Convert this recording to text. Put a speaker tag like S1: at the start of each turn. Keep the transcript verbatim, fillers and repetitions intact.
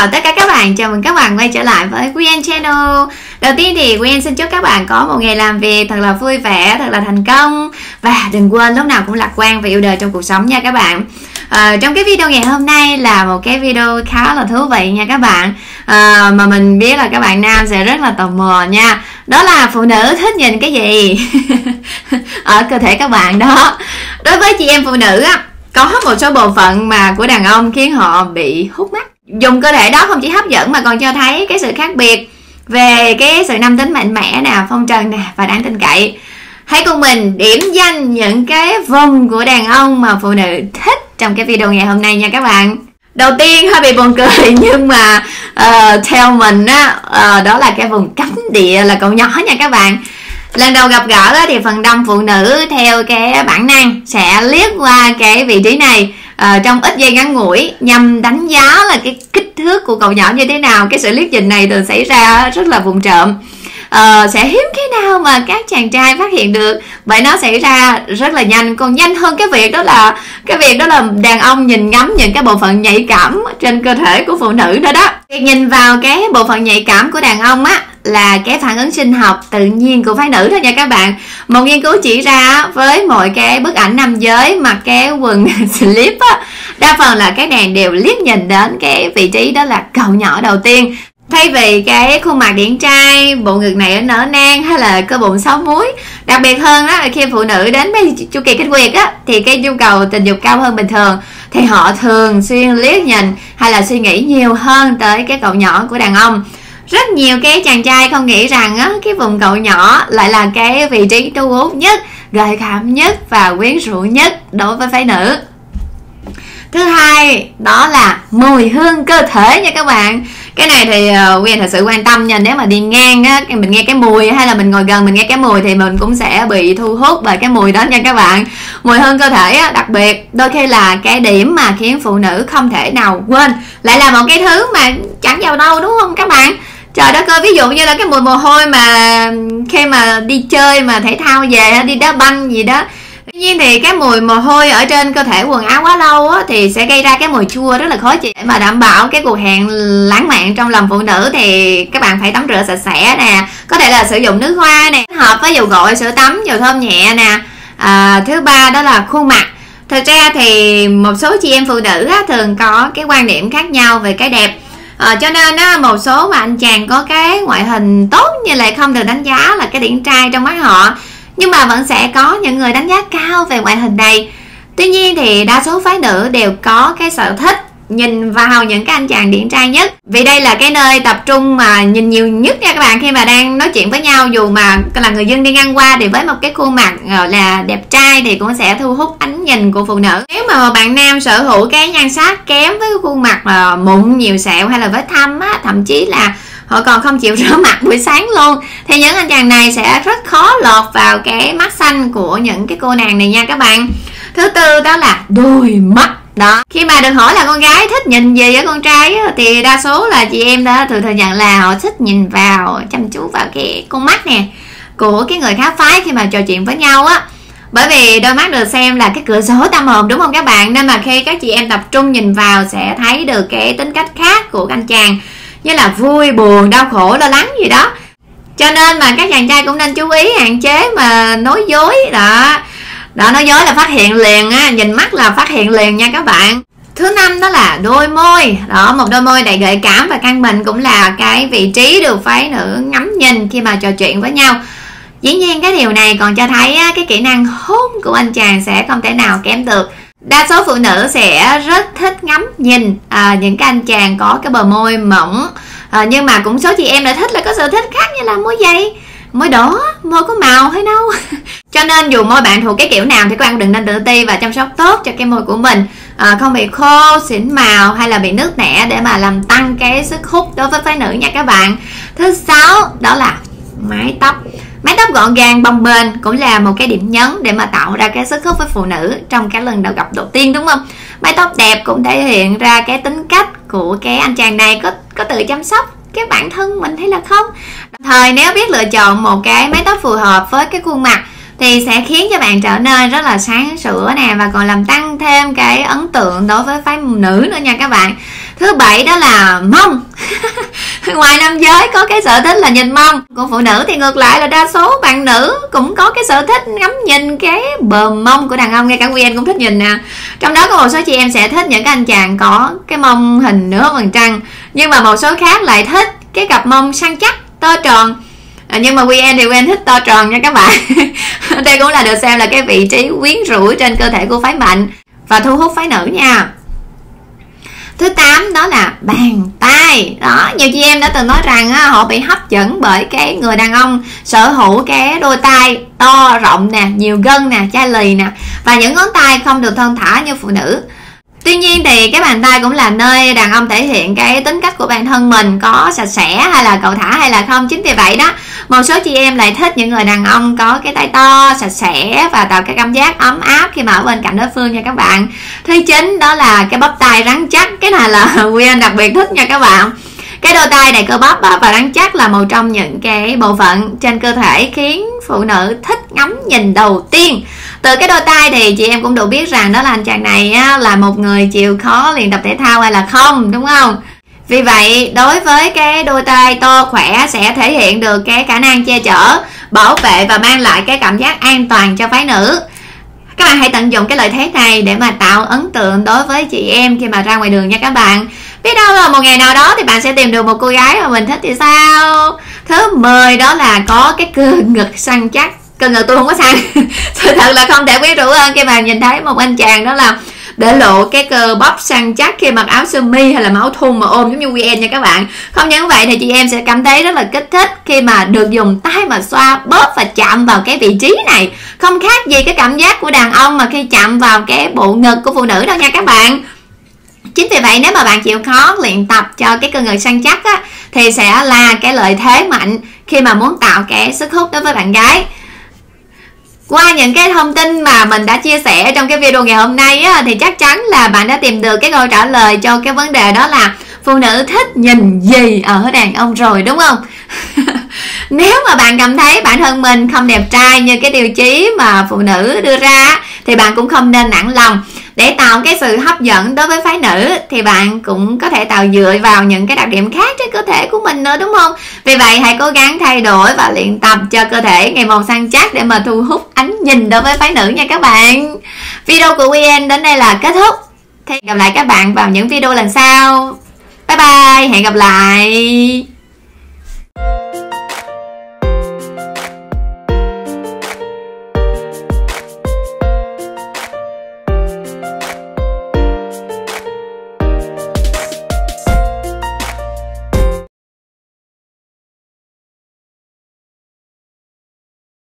S1: chào tất cả các bạn, chào mừng các bạn quay trở lại với Quy Anh Channel. Đầu tiên thì Quy Anh xin chúc các bạn có một ngày làm việc thật là vui vẻ, thật là thành công. Và đừng quên lúc nào cũng lạc quan và yêu đời trong cuộc sống nha các bạn. à, Trong cái video ngày hôm nay là một cái video khá là thú vị nha các bạn, à, mà mình biết là các bạn nam sẽ rất là tò mò nha. Đó là phụ nữ thích nhìn cái gì ở cơ thể các bạn đó. Đối với chị em phụ nữ á, có một số bộ phận mà của đàn ông khiến họ bị hút mắt. Dùng cơ thể đó không chỉ hấp dẫn mà còn cho thấy cái sự khác biệt về cái sự nam tính mạnh mẽ nè, phong trần nè và đáng tin cậy. Hãy cùng mình điểm danh những cái vùng của đàn ông mà phụ nữ thích trong cái video ngày hôm nay nha các bạn. Đầu tiên hơi bị buồn cười nhưng mà uh, theo mình á, uh, đó là cái vùng cấm địa là cậu nhỏ nha các bạn. Lần đầu gặp gỡ á, thì phần đông phụ nữ theo cái bản năng sẽ liếc qua cái vị trí này uh, trong ít giây ngắn ngủi nhằm đánh giá là cái kích thước của cậu nhỏ như thế nào. Cái sự liếc nhìn này thường xảy ra rất là vụng trộm. Uh, sẽ hiếm khi nào mà các chàng trai phát hiện được, bởi nó xảy ra rất là nhanh, còn nhanh hơn cái việc đó là cái việc đó là đàn ông nhìn ngắm những cái bộ phận nhạy cảm trên cơ thể của phụ nữ đó đó. Việc nhìn vào cái bộ phận nhạy cảm của đàn ông á là cái phản ứng sinh học tự nhiên của phái nữ thôi nha các bạn. Một nghiên cứu chỉ ra với mọi cái bức ảnh nam giới mặc cái quần slip á, đa phần là các nàng đều liếc nhìn đến cái vị trí đó là cậu nhỏ đầu tiên. Thay vì cái khuôn mặt điển trai, bộ ngực này nở nang hay là cơ bụng sáu múi. Đặc biệt hơn á, khi phụ nữ đến với chu kỳ kinh nguyệt á, thì cái nhu cầu tình dục cao hơn bình thường, thì họ thường xuyên liếc nhìn hay là suy nghĩ nhiều hơn tới cái cậu nhỏ của đàn ông. Rất nhiều cái chàng trai không nghĩ rằng á, cái vùng cậu nhỏ lại là cái vị trí thu hút nhất, gợi cảm nhất và quyến rũ nhất đối với phái nữ. Thứ hai, đó là mùi hương cơ thể nha các bạn. Cái này thì uh, Quyên thật sự quan tâm nha. Nếu mà đi ngang á, mình nghe cái mùi hay là mình ngồi gần mình nghe cái mùi thì mình cũng sẽ bị thu hút bởi cái mùi đó nha các bạn. Mùi hương cơ thể á, đặc biệt đôi khi là cái điểm mà khiến phụ nữ không thể nào quên. Lại là một cái thứ mà chẳng vào đâu đúng không các bạn? Trời đất ơi, ví dụ như là cái mùi mồ hôi mà khi mà đi chơi mà thể thao về, đi đá banh gì đó. Tuy nhiên thì cái mùi mồ hôi ở trên cơ thể quần áo quá lâu á, thì sẽ gây ra cái mùi chua rất là khó chịu. Để mà đảm bảo cái cuộc hẹn lãng mạn trong lòng phụ nữ thì các bạn phải tắm rửa sạch sẽ nè, có thể là sử dụng nước hoa nè, hợp với dầu gội, sữa tắm, dầu thơm nhẹ nè. À, thứ ba đó là khuôn mặt. Thực ra thì một số chị em phụ nữ á, thường có cái quan điểm khác nhau về cái đẹp. À, cho nên á, một số mà anh chàng có cái ngoại hình tốt như lại không được đánh giá là cái điển trai trong mắt họ, nhưng mà vẫn sẽ có những người đánh giá cao về ngoại hình này. Tuy nhiên thì đa số phái nữ đều có cái sở thích nhìn vào những cái anh chàng điển trai nhất, vì đây là cái nơi tập trung mà nhìn nhiều nhất nha các bạn. Khi mà đang nói chuyện với nhau, dù mà là người dân đi ngang qua thì với một cái khuôn mặt gọi là đẹp trai thì cũng sẽ thu hút ánh nhìn của phụ nữ. Nếu mà bạn nam sở hữu cái nhan sắc kém với cái khuôn mặt mà mụn, nhiều sẹo hay là vết thâm á, thậm chí là họ còn không chịu rửa mặt buổi sáng luôn, thì những anh chàng này sẽ rất khó lọt vào cái mắt xanh của những cái cô nàng này nha các bạn. Thứ tư đó là đôi mắt đó. Khi mà được hỏi là con gái thích nhìn gì ở con trai á, thì đa số là chị em đó thường thừa nhận là họ thích nhìn vào, chăm chú vào cái con mắt nè của cái người khác phái khi mà trò chuyện với nhau á. Bởi vì đôi mắt được xem là cái cửa sổ tâm hồn đúng không các bạn, nên mà khi các chị em tập trung nhìn vào sẽ thấy được cái tính cách khác của anh chàng, như là vui, buồn, đau khổ, lo lắng gì đó. Cho nên mà các chàng trai cũng nên chú ý hạn chế mà nói dối đó. Đó, nói dối là phát hiện liền á, nhìn mắt là phát hiện liền nha các bạn. Thứ năm đó là đôi môi. Đó, một đôi môi đầy gợi cảm và căng mịn cũng là cái vị trí được phái nữ ngắm nhìn khi mà trò chuyện với nhau. Dĩ nhiên cái điều này còn cho thấy á, cái kỹ năng hôn của anh chàng sẽ không thể nào kém được. Đa số phụ nữ sẽ rất thích ngắm nhìn à, những cái anh chàng có cái bờ môi mỏng, à, nhưng mà cũng số chị em lại thích là có sở thích khác, như là môi dày, môi đỏ, môi có màu hay nâu. Cho nên dù môi bạn thuộc cái kiểu nào thì các bạn đừng nên tự ti và chăm sóc tốt cho cái môi của mình, à, không bị khô, xỉn màu hay là bị nứt nẻ, để mà làm tăng cái sức hút đối với phái nữ nha các bạn. Thứ sáu đó là mái tóc. Mái tóc gọn gàng bồng bềnh cũng là một cái điểm nhấn để mà tạo ra cái sức hút với phụ nữ trong cái lần đầu gặp đầu tiên đúng không? Mái tóc đẹp cũng thể hiện ra cái tính cách của cái anh chàng này có có tự chăm sóc cái bản thân mình hay là không. Đồng thời nếu biết lựa chọn một cái mái tóc phù hợp với cái khuôn mặt thì sẽ khiến cho bạn trở nên rất là sáng sủa nè, và còn làm tăng thêm cái ấn tượng đối với phái nữ nữa nha các bạn. Thứ bảy đó là mông. Ngoài nam giới có cái sở thích là nhìn mông, còn phụ nữ thì ngược lại là đa số bạn nữ cũng có cái sở thích ngắm nhìn cái bờ mông của đàn ông. Ngay cả Quy Anh cũng thích nhìn nè. Trong đó có một số chị em sẽ thích những cái anh chàng có cái mông hình nửa vầng trăng, nhưng mà một số khác lại thích cái cặp mông săn chắc to tròn. À, nhưng mà Quy Anh thì Quy Anh thích to tròn nha các bạn. Đây cũng là được xem là cái vị trí quyến rũ trên cơ thể của phái mạnh và thu hút phái nữ nha. Thứ tám đó là bàn tay. Đó, nhiều chị em đã từng nói rằng á, họ bị hấp dẫn bởi cái người đàn ông sở hữu cái đôi tay to rộng nè, nhiều gân nè, chai lì nè, và những ngón tay không được thon thả như phụ nữ. Tuy nhiên thì cái bàn tay cũng là nơi đàn ông thể hiện cái tính cách của bản thân mình, có sạch sẽ hay là cẩu thả hay là không. Chính vì vậy đó, một số chị em lại thích những người đàn ông có cái tay to, sạch sẽ và tạo cái cảm giác ấm áp khi mà ở bên cạnh đối phương nha các bạn. Thứ chín đó là cái bắp tay rắn chắc. Cái này là Quy Anh đặc biệt thích nha các bạn. Cái đôi tay này cơ bắp và rắn chắc là một trong những cái bộ phận trên cơ thể khiến phụ nữ thích ngắm nhìn đầu tiên. Từ cái đôi tay thì chị em cũng đủ biết rằng đó là anh chàng này á, là một người chịu khó luyện tập thể thao hay là không, đúng không? Vì vậy đối với cái đôi tay to khỏe sẽ thể hiện được cái khả năng che chở, bảo vệ và mang lại cái cảm giác an toàn cho phái nữ. Các bạn hãy tận dụng cái lợi thế này để mà tạo ấn tượng đối với chị em khi mà ra ngoài đường nha các bạn. Biết đâu là một ngày nào đó thì bạn sẽ tìm được một cô gái mà mình thích thì sao. Thứ mười đó là có cái cơ ngực săn chắc. Cơ ngực tôi không có săn. Sự thật là không thể quyến rũ hơn khi mà nhìn thấy một anh chàng đó là để lộ cái cơ bắp săn chắc khi mặc áo sơ mi hay là áo thun mà ôm giống như Quy Anh nha các bạn. Không những vậy thì chị em sẽ cảm thấy rất là kích thích khi mà được dùng tay mà xoa bóp và chạm vào cái vị trí này. Không khác gì cái cảm giác của đàn ông mà khi chạm vào cái bộ ngực của phụ nữ đâu nha các bạn. Chính vì vậy nếu mà bạn chịu khó luyện tập cho cái cơ ngực săn chắc á, thì sẽ là cái lợi thế mạnh khi mà muốn tạo cái sức hút đối với bạn gái. Qua những cái thông tin mà mình đã chia sẻ trong cái video ngày hôm nay á, thì chắc chắn là bạn đã tìm được cái câu trả lời cho cái vấn đề đó là phụ nữ thích nhìn gì ở đàn ông rồi, đúng không? Nếu mà bạn cảm thấy bản thân mình không đẹp trai như cái tiêu chí mà phụ nữ đưa ra thì bạn cũng không nên nản lòng. Để tạo cái sự hấp dẫn đối với phái nữ thì bạn cũng có thể tạo dựa vào những cái đặc điểm khác trên cơ thể của mình nữa, đúng không? Vì vậy hãy cố gắng thay đổi và luyện tập cho cơ thể ngày một săn chắc để mà thu hút ánh nhìn đối với phái nữ nha các bạn. Video của Quy Anh đến đây là kết thúc. Thì gặp lại các bạn vào những video lần sau. Bye bye, hẹn gặp lại.